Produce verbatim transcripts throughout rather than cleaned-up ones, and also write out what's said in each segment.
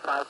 five.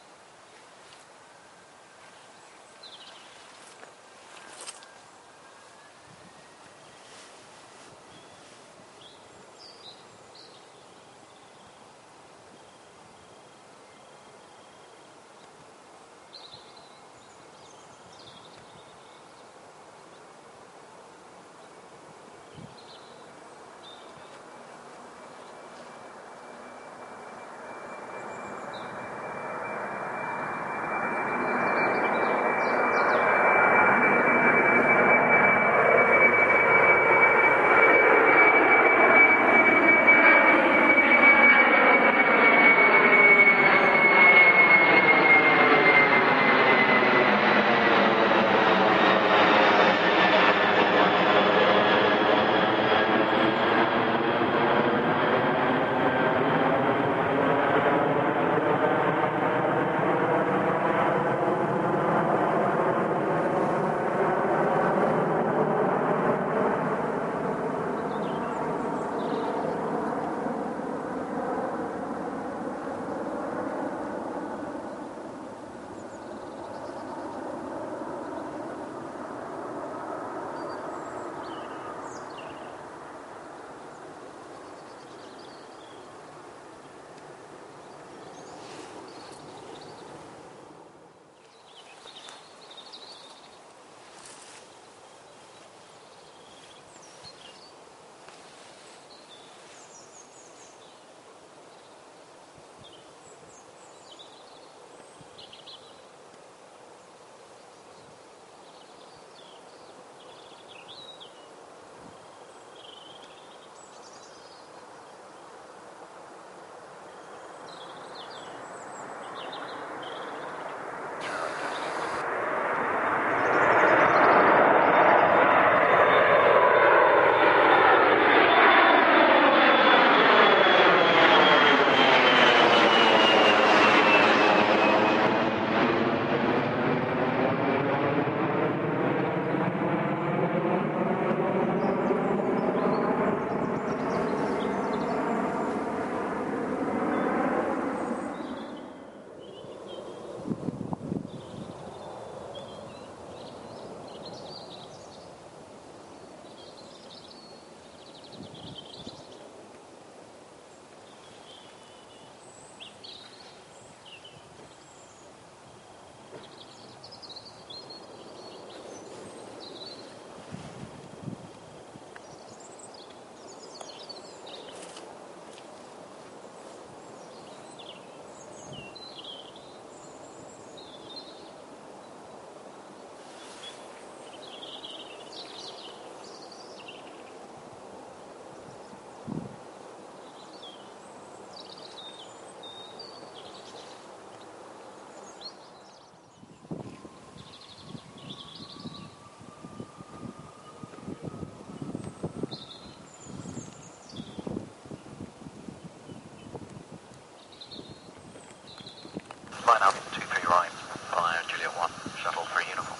Line up, two three right, via Juliet one, shuttle three uniform.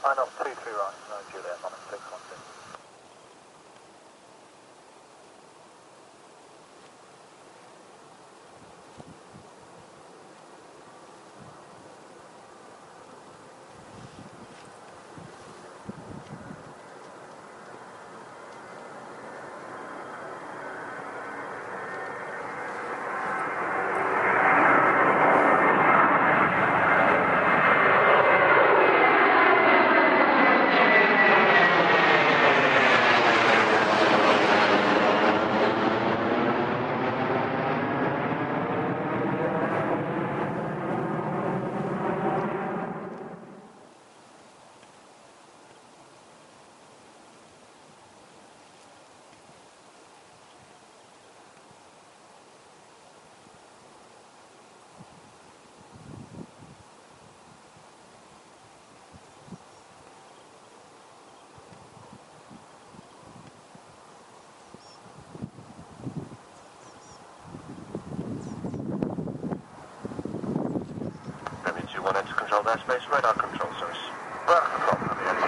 Line up two three right, no Juliet, one six one two. Control airspace, radar control service. Radar control,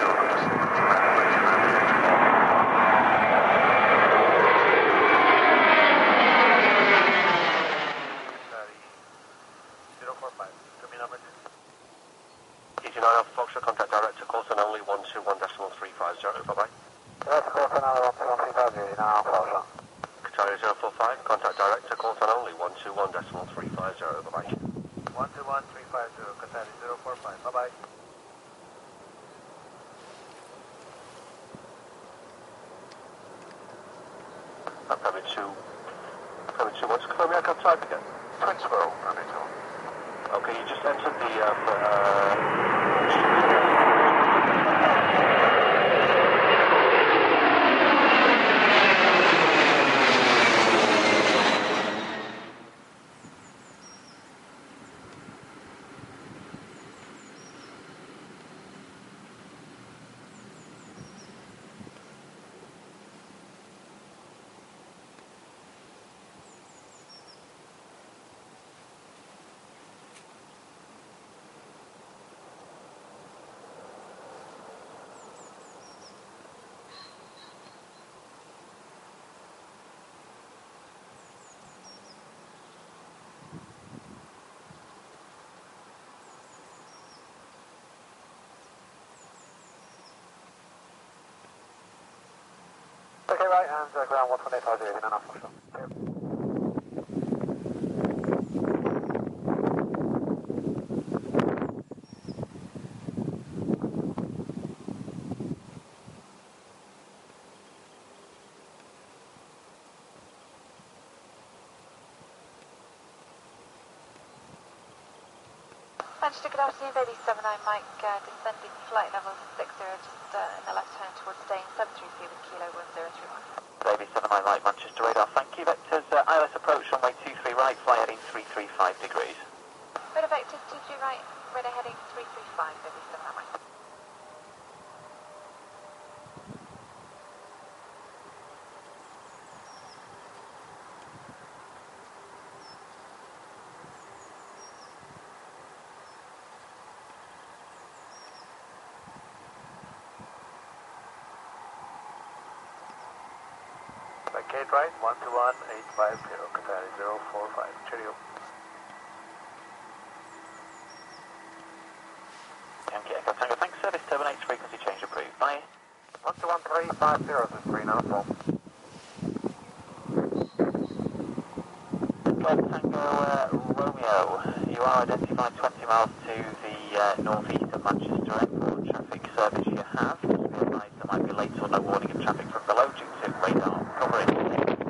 zero four five, give me number two. E G nine Alpha Foxtrot, contact direct to Colton only one two one decimal three five zero, bye bye. Direct to Colton only one two one three five zero, E G nine Alpha Foxtrot. Qatari zero four five, contact direct to Colton only one two one decimal three five zero, bye bye. one two one three five zero, Qatari zero four five, bye bye. Uh, Permit two, Permit two, what's confirm your aircraft type again? Principal, Permit two. Okay, you just entered the, uh, for, uh, Okay, right, and uh, ground one two one eight five zero, E G nine Alpha Foxtrot. Manchester, good afternoon, Baby seven nine Mike, uh, descending flight level six zero, just uh, in the left hand towards staying seven three three with kilo one zero three one. Baby seven nine Mike, Manchester radar, thank you. Vectors, uh, I L S approach, runway two three right, fly heading three three five degrees. Radar vectors two three right, radar heading three three five, Baby seven nine Mike. Gate right, one two one eight five zero, Qatari zero four five, cheerio. Yankee Echo Tango, thanks, service terminates, frequency change approved, bye. one two one three five zero, this is three nine four. Golf Tango uh, Romeo, you are identified twenty miles to the uh, northeast of Manchester Airport. Traffic service you have. Just be advised there might be late or no warning of traffic from below due to radar coverage.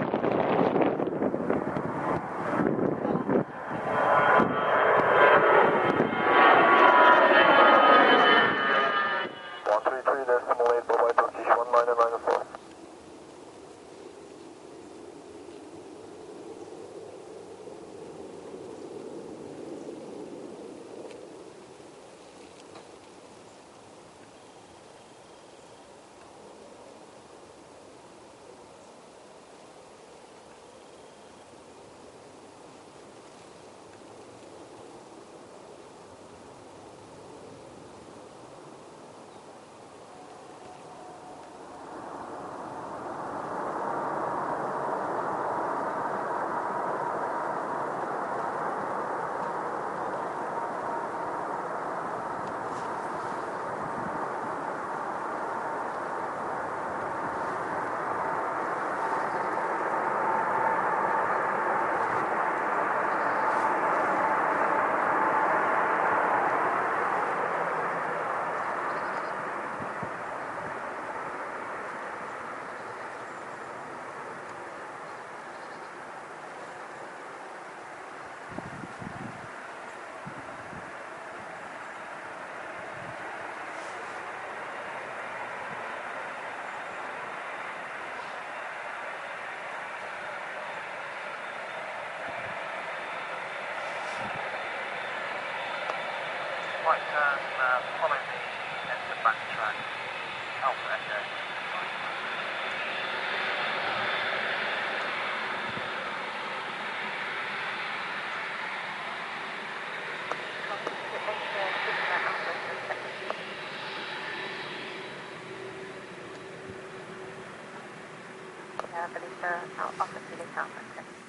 one three three decimal eight, bye-bye, Turkish one nine nine four. right turn, uh, follow the enter back track, Alpha Echo. Yeah, I believe so. I'll offer to leave Alpha.